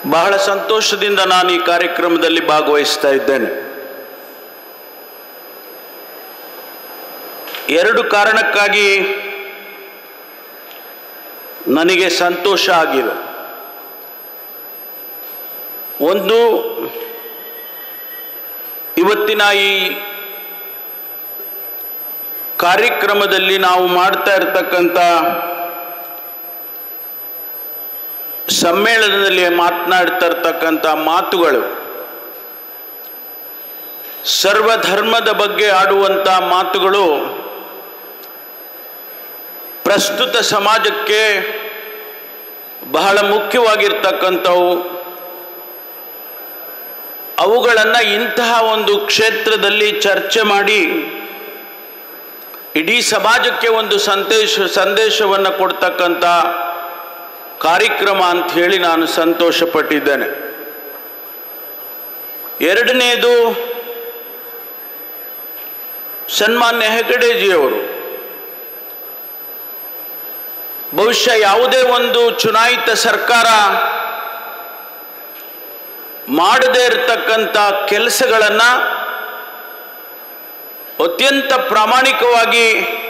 ಬಹಳ ಸಂತೋಷದಿಂದ ನಾನು ಈ ಕಾರ್ಯಕ್ರಮದಲ್ಲಿ ಭಾಗವಹಿಸ್ತಾ ಇದ್ದೇನೆ. ಎರಡು ಕಾರಣಕ್ಕಾಗಿ ನನಗೆ ಸಂತೋಷ ಆಗಿದೆ. ಒಂದು, ಇವತ್ತಿನ ಈ ಕಾರ್ಯಕ್ರಮದಲ್ಲಿ ನಾವು ಮಾಡ್ತಾ ಇರತಕ್ಕಂಥ ಸಮ್ಮೇಳನದಲ್ಲಿ ಮಾತನಾಡ್ತಾ ಇರ್ತಕ್ಕಂಥ ಮಾತುಗಳು ಸರ್ವಧರ್ಮದ ಬಗ್ಗೆ ಆಡುವಂಥ ಮಾತುಗಳು ಪ್ರಸ್ತುತ ಸಮಾಜಕ್ಕೆ ಬಹಳ ಮುಖ್ಯವಾಗಿರ್ತಕ್ಕಂಥವು. ಅವುಗಳನ್ನು ಇಂತಹ ಒಂದು ಕ್ಷೇತ್ರದಲ್ಲಿ ಚರ್ಚೆ ಮಾಡಿ ಇಡೀ ಸಮಾಜಕ್ಕೆ ಒಂದು ಸಂದೇಶವನ್ನು ಕೊಡ್ತಕ್ಕಂಥ ಕಾರ್ಯಕ್ರಮ ಅಂತ ಹೇಳಿ ನಾನು ಸಂತೋಷಪಟ್ಟಿದ್ದೇನೆ. ಎರಡನೆಯದು, ಸನ್ಮಾನ್ಯ ಹೆಗಡೆಜಿಯವರು ಬಹುಶಃ ಯಾವುದೇ ಒಂದು ಚುನಾಯಿತ ಸರ್ಕಾರ ಮಾಡದೇ ಇರತಕ್ಕಂಥ ಕೆಲಸಗಳನ್ನು ಅತ್ಯಂತ ಪ್ರಾಮಾಣಿಕವಾಗಿ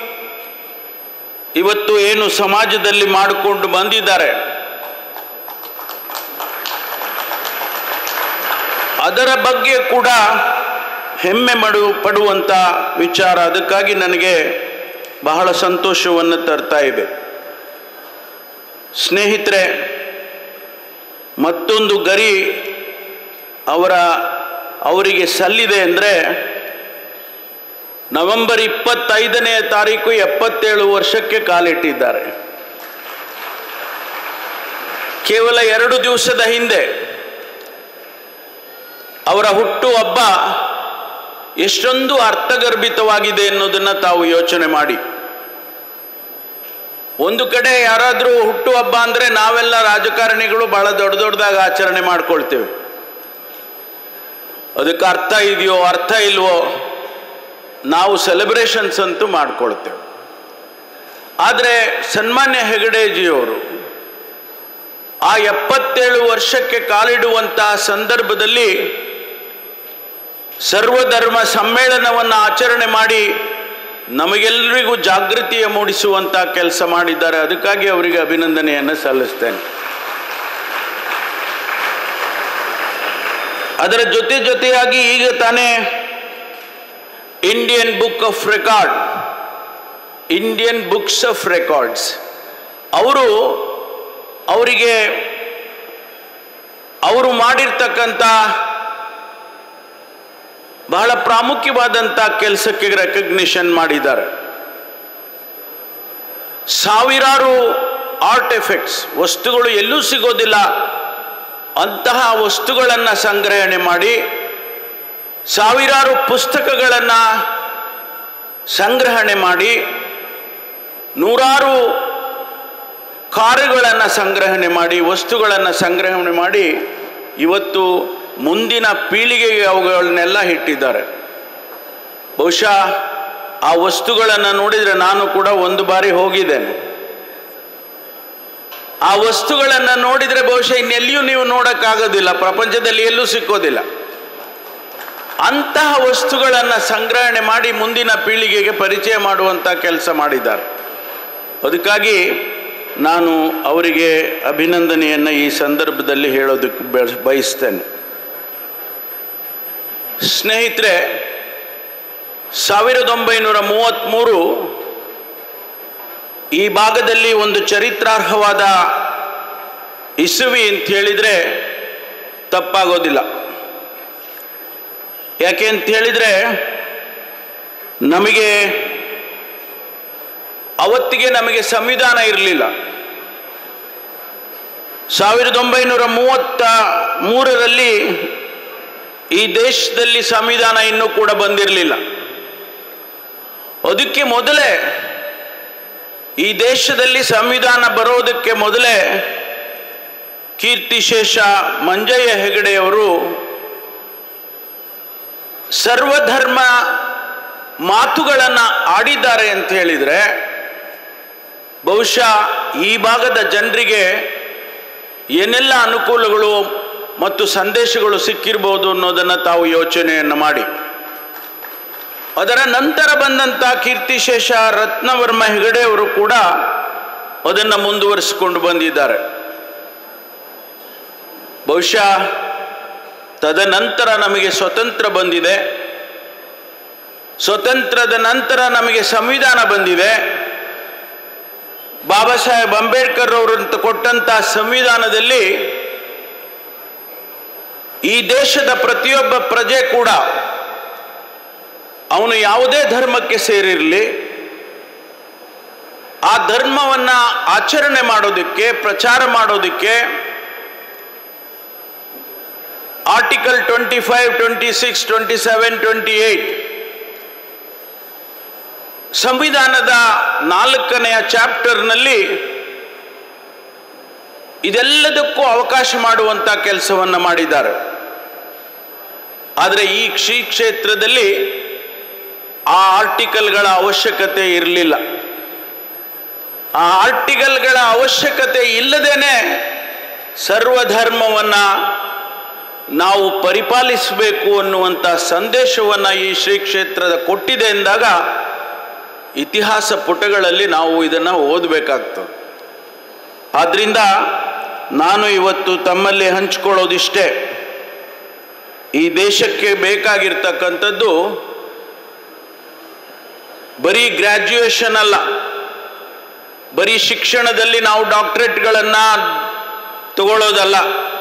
ಇವತ್ತು ಏನು ಸಮಾಜದಲ್ಲಿ ಮಾಡಿಕೊಂಡು ಬಂದಿದ್ದಾರೆ, ಅದರ ಬಗ್ಗೆ ಕೂಡ ಹೆಮ್ಮೆ ಪಡುವಂಥ ವಿಚಾರ. ಅದಕ್ಕಾಗಿ ನನಗೆ ಬಹಳ ಸಂತೋಷವನ್ನು ತರ್ತಾ ಇದೆ. ಸ್ನೇಹಿತರೆ, ಮತ್ತೊಂದು ಗರಿ ಅವರಿಗೆ ಸಲ್ಲಿದೆ ಅಂದರೆ, ನವೆಂಬರ್ 25ನೇ ತಾರೀಕು 77 ವರ್ಷಕ್ಕೆ ಕಾಲಿಟ್ಟಿದ್ದಾರೆ. ಕೇವಲ 2 ದಿವಸದ ಹಿಂದೆ ಅವರ ಹುಟ್ಟು ಹಬ್ಬ ಎಷ್ಟೊಂದು ಅರ್ಥಗರ್ಭಿತವಾಗಿದೆ ಎನ್ನುವುದನ್ನು ತಾವು ಯೋಚನೆ ಮಾಡಿ. ಒಂದು ಕಡೆ ಯಾರಾದರೂ ಹುಟ್ಟು ಹಬ್ಬ ಅಂದರೆ ನಾವೆಲ್ಲ ರಾಜಕಾರಣಿಗಳು ಬಹಳ ದೊಡ್ಡದಾಗಿ ಆಚರಣೆ ಮಾಡ್ಕೊಳ್ತೇವೆ. ಅದಕ್ಕೆ ಅರ್ಥ ಇದೆಯೋ ಅರ್ಥ ಇಲ್ವೋ, ನಾವು ಸೆಲೆಬ್ರೇಷನ್ಸ್ ಅಂತೂ ಮಾಡ್ಕೊಳ್ತೇವೆ. ಆದರೆ ಸನ್ಮಾನ್ಯ ಹೆಗಡೆಜಿಯವರು ಆ 77 ವರ್ಷಕ್ಕೆ ಕಾಲಿಡುವಂತಹ ಸಂದರ್ಭದಲ್ಲಿ ಸರ್ವಧರ್ಮ ಸಮ್ಮೇಳನವನ್ನು ಆಚರಣೆ ಮಾಡಿ ನಮಗೆಲ್ಲರಿಗೂ ಜಾಗೃತಿಯ ಮೂಡಿಸುವಂಥ ಕೆಲಸ ಮಾಡಿದ್ದಾರೆ. ಅದಕ್ಕಾಗಿ ಅವರಿಗೆ ಅಭಿನಂದನೆಯನ್ನು ಸಲ್ಲಿಸ್ತೇನೆ. ಅದರ ಜೊತೆಯಾಗಿ ಈಗ ತಾನೇ ಇಂಡಿಯನ್ ಬುಕ್ಸ್ ಆಫ್ ರೆಕಾರ್ಡ್ಸ್ ಅವರು ಮಾಡಿರ್ತಕ್ಕಂಥ ಬಹಳ ಪ್ರಾಮುಖ್ಯವಾದಂಥ ಕೆಲಸಕ್ಕೆ ರೆಕಗ್ನಿಷನ್ ಮಾಡಿದ್ದಾರೆ. ಸಾವಿರಾರು ಆರ್ಟಿಫ್ಯಾಕ್ಟ್ಸ್, ವಸ್ತುಗಳು ಎಲ್ಲೂ ಸಿಗೋದಿಲ್ಲ ಅಂತಹ ವಸ್ತುಗಳನ್ನು ಸಂಗ್ರಹಣೆ ಮಾಡಿ, ಸಾವಿರಾರು ಪುಸ್ತಕಗಳನ್ನು ಸಂಗ್ರಹಣೆ ಮಾಡಿ, ನೂರಾರು ಕಾರುಗಳನ್ನು ಸಂಗ್ರಹಣೆ ಮಾಡಿ, ವಸ್ತುಗಳನ್ನು ಸಂಗ್ರಹಣೆ ಮಾಡಿ ಇವತ್ತು ಮುಂದಿನ ಪೀಳಿಗೆಗೆ ಅವುಗಳನ್ನೆಲ್ಲ ಇಟ್ಟಿದ್ದಾರೆ. ಬಹುಶಃ ಆ ವಸ್ತುಗಳನ್ನು ನೋಡಿದರೆ ನಾನು ಕೂಡ ಒಂದು ಬಾರಿ ಹೋಗಿದ್ದೇನೆ. ಆ ವಸ್ತುಗಳನ್ನು ನೋಡಿದರೆ ಬಹುಶಃ ಇನ್ನೆಲ್ಲಿಯೂ ನೀವು ನೋಡೋಕ್ಕಾಗೋದಿಲ್ಲ, ಪ್ರಪಂಚದಲ್ಲಿ ಎಲ್ಲೂ ಸಿಕ್ಕೋದಿಲ್ಲ. ಅಂತಹ ವಸ್ತುಗಳನ್ನು ಸಂಗ್ರಹಣೆ ಮಾಡಿ ಮುಂದಿನ ಪೀಳಿಗೆಗೆ ಪರಿಚಯ ಮಾಡುವಂಥ ಕೆಲಸ ಮಾಡಿದ್ದಾರೆ. ಅದಕ್ಕಾಗಿ ನಾನು ಅವರಿಗೆ ಅಭಿನಂದನೆಯನ್ನು ಈ ಸಂದರ್ಭದಲ್ಲಿ ಹೇಳೋದಕ್ಕೆ ಬಯಸ್ತೇನೆ. ಸ್ನೇಹಿತರೆ, 1933 ಈ ಭಾಗದಲ್ಲಿ ಒಂದು ಚರಿತ್ರಾರ್ಹವಾದ ಇಸುವಿ ಅಂತ ಹೇಳಿದರೆ ತಪ್ಪಾಗೋದಿಲ್ಲ. ಯಾಕೆ ಅಂತ ಹೇಳಿದರೆ, ಅವತ್ತಿಗೆ ನಮಗೆ ಸಂವಿಧಾನ ಇರಲಿಲ್ಲ. 1933ರಲ್ಲಿ ಈ ದೇಶದಲ್ಲಿ ಸಂವಿಧಾನ ಇನ್ನೂ ಕೂಡ ಬಂದಿರಲಿಲ್ಲ. ಅದಕ್ಕೆ ಮೊದಲೇ, ಈ ದೇಶದಲ್ಲಿ ಸಂವಿಧಾನ ಬರೋದಕ್ಕೆ ಮೊದಲೇ ಕೀರ್ತಿಶೇಷ ಮಂಜಯ್ಯ ಹೆಗಡೆಯವರು ಸರ್ವಧರ್ಮ ಮಾತುಗಳನ್ನು ಆಡಿದ್ದಾರೆ ಅಂತ ಹೇಳಿದರೆ ಬಹುಶಃ ಈ ಭಾಗದ ಜನರಿಗೆ ಏನೆಲ್ಲ ಅನುಕೂಲಗಳು ಮತ್ತು ಸಂದೇಶಗಳು ಸಿಕ್ಕಿರ್ಬೋದು ಅನ್ನೋದನ್ನು ತಾವು ಯೋಚನೆಯನ್ನು ಮಾಡಿ. ಅದರ ನಂತರ ಬಂದಂಥ ಕೀರ್ತಿಶೇಷ ರತ್ನವರ್ಮ ಹೆಗಡೆ ಅವರು ಕೂಡ ಅದನ್ನು ಮುಂದುವರಿಸಿಕೊಂಡು ಬಂದಿದ್ದಾರೆ. ಬಹುಶಃ ತದನಂತರ ನಮಗೆ ಸ್ವತಂತ್ರ ಬಂದಿದೆ, ಸ್ವತಂತ್ರದ ನಂತರ ನಮಗೆ ಸಂವಿಧಾನ ಬಂದಿದೆ. ಬಾಬಾ ಸಾಹೇಬ್ ಅಂಬೇಡ್ಕರ್ ಅವರಂತ ಕೊಟ್ಟಂಥ ಸಂವಿಧಾನದಲ್ಲಿ ಈ ದೇಶದ ಪ್ರತಿಯೊಬ್ಬ ಪ್ರಜೆ ಕೂಡ ಅವನು ಯಾವುದೇ ಧರ್ಮಕ್ಕೆ ಸೇರಿರಲಿ, ಆ ಧರ್ಮವನ್ನು ಆಚರಣೆ ಮಾಡೋದಕ್ಕೆ, ಪ್ರಚಾರ ಮಾಡೋದಕ್ಕೆ ಆರ್ಟಿಕಲ್ 25, 26, 27, 28 ಸಂವಿಧಾನದ 4ನೆಯ ಚಾಪ್ಟರ್ನಲ್ಲಿ ಇದೆಲ್ಲದಕ್ಕೂ ಅವಕಾಶ ಮಾಡುವಂಥ ಕೆಲಸವನ್ನು ಮಾಡಿದ್ದಾರೆ. ಆದರೆ ಈ ಶ್ರೀ ಕ್ಷೇತ್ರದಲ್ಲಿ ಆ ಆರ್ಟಿಕಲ್ಗಳ ಅವಶ್ಯಕತೆ ಇರಲಿಲ್ಲ. ಆ ಆರ್ಟಿಕಲ್ಗಳ ಅವಶ್ಯಕತೆ ಇಲ್ಲದೇನೆ ಸರ್ವಧರ್ಮವನ್ನು ನಾವು ಪರಿಪಾಲಿಸಬೇಕು ಅನ್ನುವಂಥ ಸಂದೇಶವನ್ನು ಈ ಶ್ರೀ ಕ್ಷೇತ್ರದ ಕೊಟ್ಟಿದೆ ಎಂದಾಗ ಇತಿಹಾಸ ಪುಟಗಳಲ್ಲಿ ನಾವು ಇದನ್ನು ಓದಬೇಕಾಗ್ತದೆ. ಆದ್ದರಿಂದ ನಾನು ಇವತ್ತು ತಮ್ಮಲ್ಲಿ ಹಂಚಿಕೊಳ್ಳೋದಿಷ್ಟೇ, ಈ ದೇಶಕ್ಕೆ ಬೇಕಾಗಿರ್ತಕ್ಕಂಥದ್ದು ಬರೀ ಗ್ರ್ಯಾಜುಯೇಷನ್ ಅಲ್ಲ, ಬರೀ ಶಿಕ್ಷಣದಲ್ಲಿ ನಾವು ಡಾಕ್ಟರೇಟ್ಗಳನ್ನು ತಗೊಳ್ಳೋದಲ್ಲ,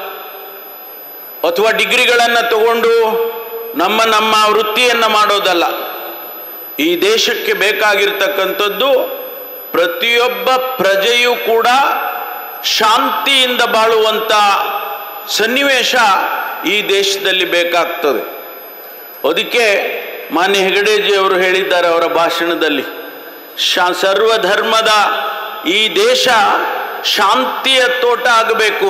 ಅಥವಾ ಡಿಗ್ರಿಗಳನ್ನು ತಗೊಂಡು ನಮ್ಮ ವೃತ್ತಿಯನ್ನು ಮಾಡೋದಲ್ಲ. ಈ ದೇಶಕ್ಕೆ ಬೇಕಾಗಿರ್ತಕ್ಕಂಥದ್ದು ಪ್ರತಿಯೊಬ್ಬ ಪ್ರಜೆಯೂ ಕೂಡ ಶಾಂತಿಯಿಂದ ಬಾಳುವಂಥ ಸನ್ನಿವೇಶ ಈ ದೇಶದಲ್ಲಿ ಬೇಕಾಗ್ತದೆ. ಅದಕ್ಕೆ ಮಾನ್ಯ ಹೆಗಡೆಜಿ ಅವರು ಹೇಳಿದ್ದಾರೆ ಅವರ ಭಾಷಣದಲ್ಲಿ, ಸರ್ವಧರ್ಮದ ಈ ದೇಶ ಶಾಂತಿಯ ತೋಟ ಆಗಬೇಕು.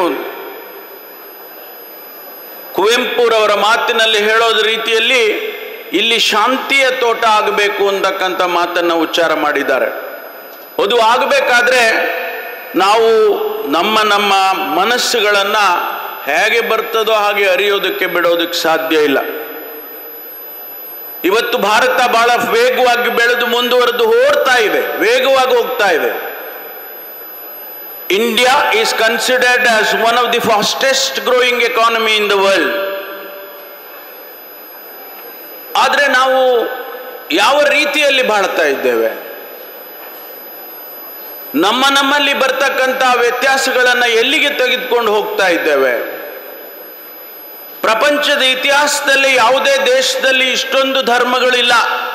ಕುವೆಂಪುರವರ ಮಾತಿನಲ್ಲಿ ಹೇಳೋದ ರೀತಿಯಲ್ಲಿ ಇಲ್ಲಿ ಶಾಂತಿಯ ತೋಟ ಆಗಬೇಕು ಅಂತಕ್ಕಂಥ ಮಾತನ್ನು ಉಚ್ಚಾರ ಮಾಡಿದ್ದಾರೆ. ಅದು ಆಗಬೇಕಾದ್ರೆ ನಾವು ನಮ್ಮ ಮನಸ್ಸುಗಳನ್ನು ಹೇಗೆ ಬರ್ತದೋ ಹಾಗೆ ಅರಿಯೋದಕ್ಕೆ ಬಿಡೋದಕ್ಕೆ ಸಾಧ್ಯ ಇಲ್ಲ. ಇವತ್ತು ಭಾರತ ಬಹಳ ವೇಗವಾಗಿ ಬೆಳೆದು ಮುಂದುವರೆದು ಓಡ್ತಾ ಇದೆ, ವೇಗವಾಗಿ ಹೋಗ್ತಾ ಇದೆ. India is considered as one of the fastest growing economy in the world. ಆದರೆ ನಾವು ಯಾವ ರೀತಿಯಲ್ಲಿ ಬಾಳ್ತಾ ಇದ್ದೇವೆ? ನಮ್ಮಲ್ಲಿ ಬರ್ತಕ್ಕಂಥ ವ್ಯತ್ಯಾಸಗಳನ್ನು ಎಲ್ಲಿಗೆ ತೆಗೆದುಕೊಂಡು ಹೋಗ್ತಾ ಇದ್ದೇವೆ? ಪ್ರಪಂಚದ ಇತಿಹಾಸದಲ್ಲಿ ಯಾವುದೇ ದೇಶದಲ್ಲಿ ಇಷ್ಟೊಂದು ಧರ್ಮಗಳಿಲ್ಲ.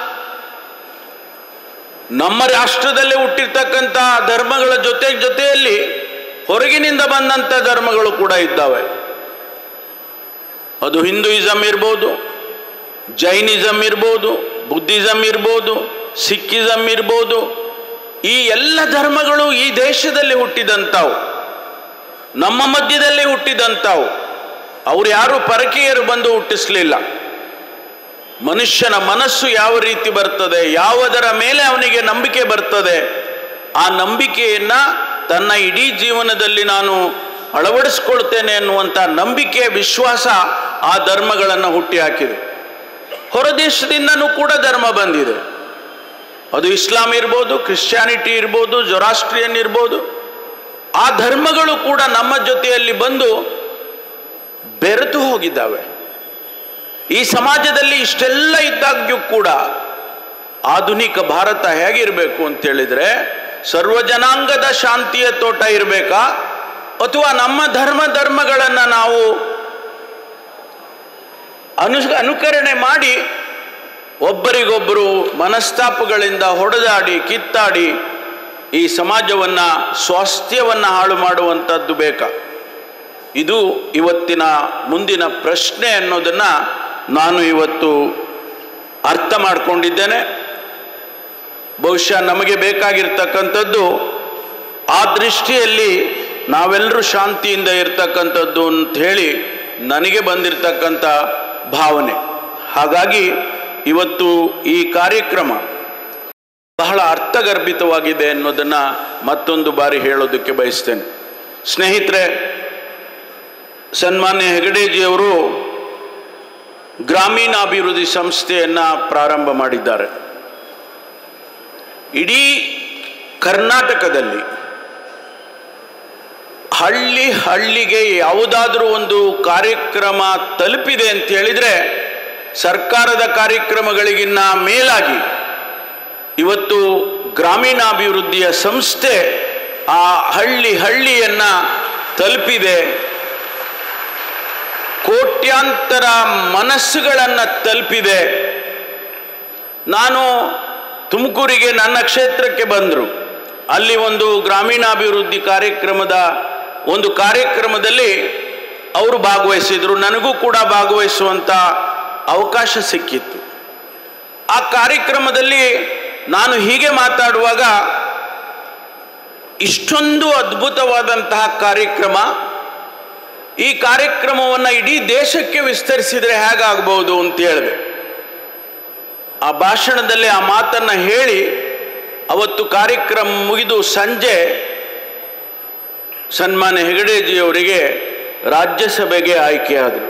ನಮ್ಮ ರಾಷ್ಟ್ರದಲ್ಲಿ ಹುಟ್ಟಿರ್ತಕ್ಕಂಥ ಧರ್ಮಗಳ ಜೊತೆಯಲ್ಲಿ ಹೊರಗಿನಿಂದ ಬಂದಂಥ ಧರ್ಮಗಳು ಕೂಡ ಇದ್ದಾವೆ. ಅದು ಹಿಂದೂಯಿಸಮ್ ಇರ್ಬೋದು, ಜೈನಿಸಮ್ ಇರ್ಬೋದು, ಬುದ್ಧಿಸಮ್ ಇರ್ಬೋದು, ಸಿಕ್ಕಿಸಮ್ ಇರ್ಬೋದು. ಈ ಎಲ್ಲ ಧರ್ಮಗಳು ಈ ದೇಶದಲ್ಲಿ ಹುಟ್ಟಿದಂಥವು, ನಮ್ಮ ಮಧ್ಯದಲ್ಲಿ ಹುಟ್ಟಿದಂಥವು. ಅವರು ಯಾರು ಪರಕೀಯರು ಬಂದು ಹುಟ್ಟಿಸಲಿಲ್ಲ. ಮನುಷ್ಯನ ಮನಸ್ಸು ಯಾವ ರೀತಿ ಬರ್ತದೆ, ಯಾವುದರ ಮೇಲೆ ಅವನಿಗೆ ನಂಬಿಕೆ ಬರ್ತದೆ, ಆ ನಂಬಿಕೆಯನ್ನು ತನ್ನ ಇಡೀ ಜೀವನದಲ್ಲಿ ನಾನು ಅಳವಡಿಸ್ಕೊಳ್ತೇನೆ ಅನ್ನುವಂಥ ನಂಬಿಕೆ, ವಿಶ್ವಾಸ ಆ ಧರ್ಮಗಳನ್ನು ಹುಟ್ಟಿ ಹಾಕಿದೆ. ಹೊರದೇಶದಿಂದನೂ ಕೂಡ ಧರ್ಮ ಬಂದಿದೆ. ಅದು ಇಸ್ಲಾಂ ಇರ್ಬೋದು, ಕ್ರಿಶ್ಚಿಯಾನಿಟಿ ಇರ್ಬೋದು, ಜೊರಾಸ್ಟ್ರಿಯನ್ ಇರ್ಬೋದು. ಆ ಧರ್ಮಗಳು ಕೂಡ ನಮ್ಮ ಜೊತೆಯಲ್ಲಿ ಬಂದು ಬೆರೆತು ಹೋಗಿದ್ದಾವೆ. ಈ ಸಮಾಜದಲ್ಲಿ ಇಷ್ಟೆಲ್ಲ ಇದ್ದಾಗ್ಯೂ ಕೂಡ ಆಧುನಿಕ ಭಾರತ ಹೇಗಿರಬೇಕು ಅಂತೇಳಿದರೆ, ಸರ್ವ ಜನಾಂಗದ ಶಾಂತಿಯ ತೋಟ ಇರಬೇಕಾ, ಅಥವಾ ನಮ್ಮ ಧರ್ಮಗಳನ್ನು ನಾವು ಅನುಕರಣೆ ಮಾಡಿ ಒಬ್ಬರಿಗೊಬ್ಬರು ಮನಸ್ತಾಪಗಳಿಂದ ಹೊಡೆದಾಡಿ ಕಿತ್ತಾಡಿ ಈ ಸಮಾಜವನ್ನು, ಸ್ವಾಸ್ಥ್ಯವನ್ನು ಹಾಳು ಮಾಡುವಂಥದ್ದು ಬೇಕಾ? ಇದು ಇವತ್ತಿನ ಮುಂದಿನ ಪ್ರಶ್ನೆ ಅನ್ನೋದನ್ನು ನಾನು ಇವತ್ತು ಅರ್ಥ ಮಾಡಿಕೊಂಡಿದ್ದೇನೆ. ಬಹುಶಃ ನಮಗೆ ಬೇಕಾಗಿರ್ತಕ್ಕಂಥದ್ದು ಆ ದೃಷ್ಟಿಯಲ್ಲಿ ನಾವೆಲ್ಲರೂ ಶಾಂತಿಯಿಂದ ಇರ್ತಕ್ಕಂಥದ್ದು ಅಂತ ಹೇಳಿ ನನಗೆ ಬಂದಿರತಕ್ಕಂಥ ಭಾವನೆ. ಹಾಗಾಗಿ ಇವತ್ತು ಈ ಕಾರ್ಯಕ್ರಮ ಬಹಳ ಅರ್ಥಗರ್ಭಿತವಾಗಿದೆ ಅನ್ನೋದನ್ನು ಮತ್ತೊಂದು ಬಾರಿ ಹೇಳೋದಕ್ಕೆ ಬಯಸ್ತೇನೆ. ಸ್ನೇಹಿತರೆ, ಸನ್ಮಾನ್ಯ ಹೆಗಡೆಜಿಯವರು ಗ್ರಾಮೀಣಾಭಿವೃದ್ಧಿ ಸಂಸ್ಥೆಯನ್ನು ಪ್ರಾರಂಭ ಮಾಡಿದ್ದಾರೆ. ಇಡೀ ಕರ್ನಾಟಕದಲ್ಲಿ ಹಳ್ಳಿ ಹಳ್ಳಿಗೆ ಯಾವುದಾದ್ರೂ ಒಂದು ಕಾರ್ಯಕ್ರಮ ತಲುಪಿದೆ ಅಂತ ಹೇಳಿದರೆ ಸರ್ಕಾರದ ಕಾರ್ಯಕ್ರಮಗಳಿಗಿನ್ನ ಮೇಲಾಗಿ ಇವತ್ತು ಗ್ರಾಮೀಣಾಭಿವೃದ್ಧಿಯ ಸಂಸ್ಥೆ ಆ ಹಳ್ಳಿ ಹಳ್ಳಿಯನ್ನು ತಲುಪಿದೆ. ಕೋಟ್ಯಾಂತರ ಮನಸ್ಸುಗಳನ್ನು ತಲುಪಿದೆ. ನಾನು ತುಮಕೂರಿಗೆ ನನ್ನ ಕ್ಷೇತ್ರಕ್ಕೆ ಬಂದರು. ಅಲ್ಲಿ ಒಂದು ಗ್ರಾಮೀಣಾಭಿವೃದ್ಧಿ ಕಾರ್ಯಕ್ರಮದಲ್ಲಿ ಅವರು ಭಾಗವಹಿಸಿದರು. ನನಗೂ ಕೂಡ ಭಾಗವಹಿಸುವಂಥ ಅವಕಾಶ ಸಿಕ್ಕಿತ್ತು. ಆ ಕಾರ್ಯಕ್ರಮದಲ್ಲಿ ನಾನು ಹೀಗೆ ಮಾತಾಡುವಾಗ, ಇಷ್ಟೊಂದು ಅದ್ಭುತವಾದಂತಹ ಕಾರ್ಯಕ್ರಮ, ಈ ಕಾರ್ಯಕ್ರಮವನ್ನು ಇಡೀ ದೇಶಕ್ಕೆ ವಿಸ್ತರಿಸಿದರೆ ಹೇಗಾಗಬಹುದು ಅಂತ ಹೇಳಿದೆ. ಆ ಭಾಷಣದಲ್ಲಿ ಆ ಮಾತನ್ನು ಹೇಳಿ ಅವತ್ತು ಕಾರ್ಯಕ್ರಮ ಮುಗಿದು ಸಂಜೆ ಸನ್ಮಾನ್ಯ ಹೆಗಡೆಜಿಯವರಿಗೆ ರಾಜ್ಯಸಭೆಗೆ ಆಯ್ಕೆಯಾದರು.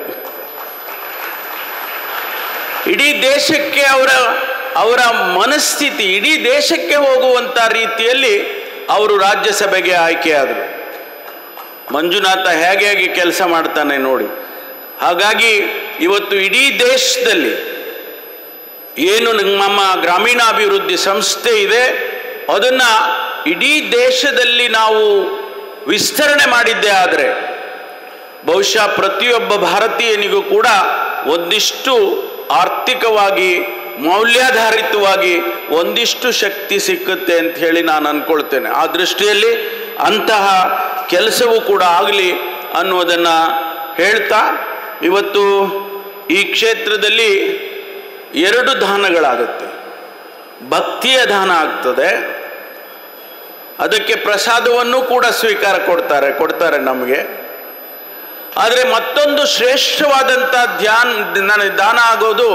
ಇಡೀ ದೇಶಕ್ಕೆ ಅವರ ಮನಸ್ಥಿತಿ ಇಡೀ ದೇಶಕ್ಕೆ ಹೋಗುವಂಥ ರೀತಿಯಲ್ಲಿ ಅವರು ರಾಜ್ಯಸಭೆಗೆ ಆಯ್ಕೆಯಾದರು. ಮಂಜುನಾಥ ಹೇಗೆ ಕೆಲಸ ಮಾಡ್ತಾನೆ ನೋಡಿ. ಹಾಗಾಗಿ ಇವತ್ತು ಇಡೀ ದೇಶದಲ್ಲಿ ಏನು ನಮ್ಮ ಗ್ರಾಮೀಣಾಭಿವೃದ್ಧಿ ಸಂಸ್ಥೆ ಇದೆ ಅದನ್ನು ಇಡೀ ದೇಶದಲ್ಲಿ ನಾವು ವಿಸ್ತರಣೆ ಮಾಡಿದ್ದೇ ಆದರೆ ಬಹುಶಃ ಪ್ರತಿಯೊಬ್ಬ ಭಾರತೀಯನಿಗೂ ಕೂಡ ಒಂದಿಷ್ಟು ಆರ್ಥಿಕವಾಗಿ ಮೌಲ್ಯಾಧಾರಿತವಾಗಿ ಒಂದಿಷ್ಟು ಶಕ್ತಿ ಸಿಕ್ಕುತ್ತೆ ಅಂತ ಹೇಳಿ ನಾನು ಅಂದ್ಕೊಳ್ತೇನೆ. ಆ ದೃಷ್ಟಿಯಲ್ಲಿ ಅಂತಹ ಕೆಲಸವೂ ಕೂಡ ಆಗಲಿ ಅನ್ನೋದನ್ನು ಹೇಳ್ತಾ, ಇವತ್ತು ಈ ಕ್ಷೇತ್ರದಲ್ಲಿ 2 ದಾನಗಳಾಗುತ್ತೆ. ಭಕ್ತಿಯ ದಾನ ಆಗ್ತದೆ, ಅದಕ್ಕೆ ಪ್ರಸಾದವನ್ನು ಕೂಡ ಕೊಡ್ತಾರೆ ನಮಗೆ. ಆದರೆ ಮತ್ತೊಂದು ಶ್ರೇಷ್ಠವಾದಂಥ ದಾನ ಆಗೋದು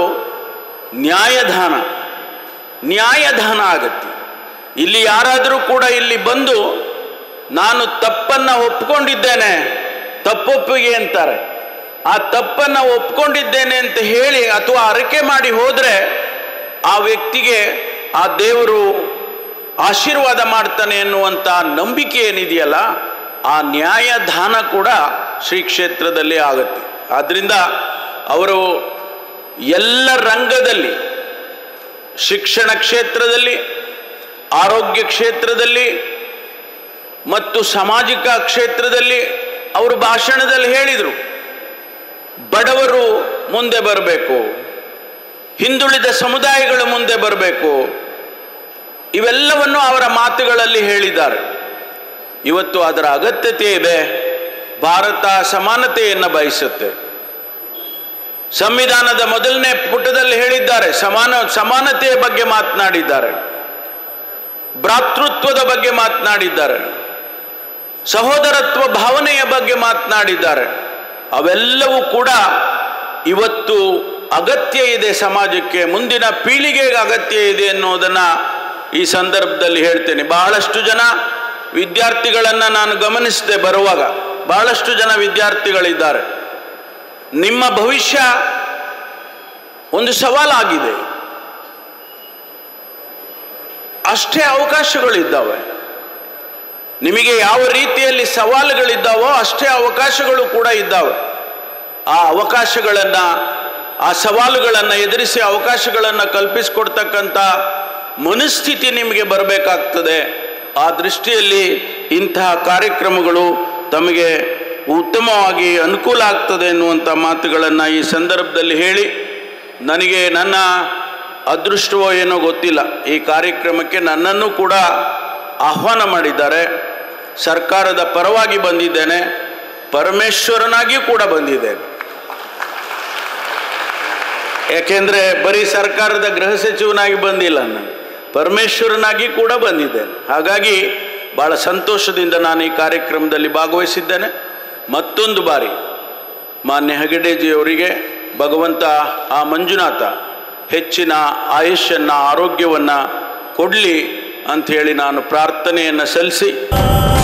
ನ್ಯಾಯದಾನ ಆಗುತ್ತೆ. ಇಲ್ಲಿ ಯಾರಾದರೂ ಕೂಡ ಇಲ್ಲಿ ಬಂದು ನಾನು ತಪ್ಪನ್ನು ಒಪ್ಕೊಂಡಿದ್ದೇನೆ, ತಪ್ಪೊಪ್ಪಿಗೆ ಅಂತಾರೆ. ಆ ತಪ್ಪನ್ನು ಒಪ್ಕೊಂಡಿದ್ದೇನೆ ಅಂತ ಹೇಳಿ ಅಥವಾ ಅರಕೆ ಮಾಡಿ ಹೋದರೆ ಆ ವ್ಯಕ್ತಿಗೆ ಆ ದೇವರು ಆಶೀರ್ವಾದ ಮಾಡ್ತಾನೆ ಎನ್ನುವಂಥ ನಂಬಿಕೆ ಏನಿದೆಯಲ್ಲ, ಆ ನ್ಯಾಯದಾನ ಕೂಡ ಶ್ರೀ ಕ್ಷೇತ್ರದಲ್ಲಿ ಆಗುತ್ತೆ. ಆದ್ದರಿಂದ ಅವರು ಎಲ್ಲ ರಂಗದಲ್ಲಿ, ಶಿಕ್ಷಣ ಕ್ಷೇತ್ರದಲ್ಲಿ, ಆರೋಗ್ಯ ಕ್ಷೇತ್ರದಲ್ಲಿ ಮತ್ತು ಸಾಮಾಜಿಕ ಕ್ಷೇತ್ರದಲ್ಲಿ ಅವರು ಭಾಷಣದಲ್ಲಿ ಹೇಳಿದರು, ಬಡವರು ಮುಂದೆ ಬರಬೇಕು, ಹಿಂದುಳಿದ ಸಮುದಾಯಗಳು ಮುಂದೆ ಬರಬೇಕು, ಇವೆಲ್ಲವನ್ನು ಅವರ ಮಾತುಗಳಲ್ಲಿ ಹೇಳಿದ್ದಾರೆ. ಇವತ್ತು ಅದರ ಅಗತ್ಯತೆ ಇದೆ. ಭಾರತ ಸಮಾನತೆಯನ್ನು ಬಯಸುತ್ತೆ. ಸಂವಿಧಾನದ ಮೊದಲನೇ ಪುಟದಲ್ಲಿ ಹೇಳಿದ್ದಾರೆ, ಸಮಾನತೆಯ ಬಗ್ಗೆ ಮಾತನಾಡಿದ್ದಾರೆ, ಭ್ರಾತೃತ್ವದ ಬಗ್ಗೆ ಮಾತನಾಡಿದ್ದಾರೆ, ಸಹೋದರತ್ವ ಭಾವನೆಯ ಬಗ್ಗೆ ಮಾತನಾಡಿದ್ದಾರೆ. ಅವೆಲ್ಲವೂ ಕೂಡ ಇವತ್ತು ಅಗತ್ಯ ಇದೆ, ಸಮಾಜಕ್ಕೆ ಮುಂದಿನ ಪೀಳಿಗೆಗೆ ಅಗತ್ಯ ಇದೆ ಅನ್ನೋದನ್ನು ಈ ಸಂದರ್ಭದಲ್ಲಿ ಹೇಳ್ತೇನೆ. ಬಹಳಷ್ಟು ಜನ ವಿದ್ಯಾರ್ಥಿಗಳನ್ನು ನಾನು ಗಮನಿಸಿದೆ. ಬರುವಾಗ ಬಹಳಷ್ಟು ಜನ ವಿದ್ಯಾರ್ಥಿಗಳಿದ್ದಾರೆ. ನಿಮ್ಮ ಭವಿಷ್ಯ ಒಂದು ಸವಾಲಾಗಿದೆ, ಅಷ್ಟೇ ಅವಕಾಶಗಳಿದ್ದಾವೆ. ನಿಮಗೆ ಯಾವ ರೀತಿಯಲ್ಲಿ ಸವಾಲುಗಳಿದ್ದಾವೋ ಅಷ್ಟೇ ಅವಕಾಶಗಳು ಕೂಡ ಇದ್ದಾವೆ. ಆ ಅವಕಾಶಗಳನ್ನು, ಆ ಸವಾಲುಗಳನ್ನು ಎದುರಿಸಿ ಅವಕಾಶಗಳನ್ನು ಕಲ್ಪಿಸಿಕೊಡ್ತಕ್ಕಂಥ ಮನಸ್ಥಿತಿ ನಿಮಗೆ ಬರಬೇಕಾಗ್ತದೆ. ಆ ದೃಷ್ಟಿಯಲ್ಲಿ ಇಂತಹ ಕಾರ್ಯಕ್ರಮಗಳು ತಮಗೆ ಉತ್ತಮವಾಗಿ ಅನುಕೂಲ ಆಗ್ತದೆ ಎನ್ನುವಂಥ ಮಾತುಗಳನ್ನು ಈ ಸಂದರ್ಭದಲ್ಲಿ ಹೇಳಿ, ನನಗೆ ನನ್ನ ಅದೃಷ್ಟವೋ ಏನೋ ಗೊತ್ತಿಲ್ಲ, ಈ ಕಾರ್ಯಕ್ರಮಕ್ಕೆ ನನ್ನನ್ನು ಕೂಡ ಆಹ್ವಾನ ಮಾಡಿದ್ದಾರೆ. ಸರ್ಕಾರದ ಪರವಾಗಿ ಬಂದಿದ್ದೇನೆ, ಪರಮೇಶ್ವರನಾಗಿಯೂ ಕೂಡ ಬಂದಿದ್ದೇನೆ. ಯಾಕೆಂದರೆ ಬರೀ ಸರ್ಕಾರದ ಗೃಹ ಸಚಿವನಾಗಿ ಬಂದಿಲ್ಲ, ನಾನು ಪರಮೇಶ್ವರನಾಗಿ ಕೂಡ ಬಂದಿದ್ದೇನೆ. ಹಾಗಾಗಿ ಭಾಳ ಸಂತೋಷದಿಂದ ನಾನು ಈ ಕಾರ್ಯಕ್ರಮದಲ್ಲಿ ಭಾಗವಹಿಸಿದ್ದೇನೆ. ಮತ್ತೊಂದು ಬಾರಿ ಮಾನ್ಯ ಹೆಗಡೆಜಿಯವರಿಗೆ ಭಗವಂತ ಆ ಮಂಜುನಾಥ ಹೆಚ್ಚಿನ ಆಯುಷ್ಯನ್ನು, ಆರೋಗ್ಯವನ್ನು ಕೊಡಲಿ ಅಂಥೇಳಿ ನಾನು ಪ್ರಾರ್ಥನೆಯನ್ನು ಸಲ್ಲಿಸಿ